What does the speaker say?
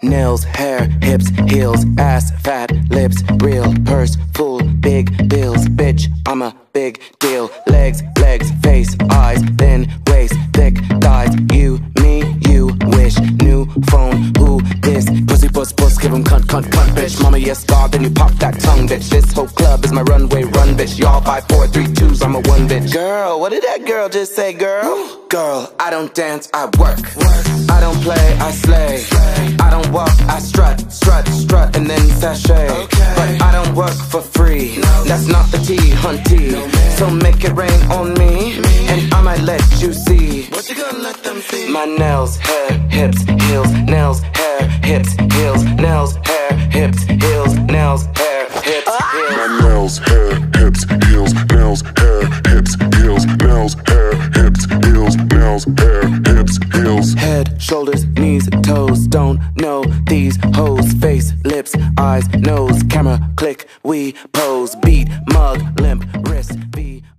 Nails, hair, hips, heels, ass, fat, lips, real, purse, full, big bills, bitch, I'm a big deal. Legs, face, eyes, thin waist, thick thighs. You, me, you wish. New phone, who this? Pussy, puss, give 'em cunt, bitch. Mama, yes, God, then you pop that tongue, bitch. This whole club is my runway, run, bitch. Y'all 5, 4, 3, 2s, I'm a one, bitch. Girl, what did that girl just say, girl? Girl, I don't dance, I work. I don't play, I slay. I don't walk, I strut, and then sashay. But I don't work for free. That's not the T, hunty. So make it rain on me, and I might let you see. What you gonna let them see? My nails, hair, hips, heels. Nails, hair, hips, heels. Nails, hair, hips, heels. Nails, hair, hips, heels. My nails, hair, hips, heels. Nails, hair, hips, heels. Nails, hair, hips, heels. Nails, hair, hips, heels. Head, shoulders, knees, toes. Don't know these hoes. Face, lips, eyes, nose. Camera, click, we pose. Beat, mug, limp, wrist, be.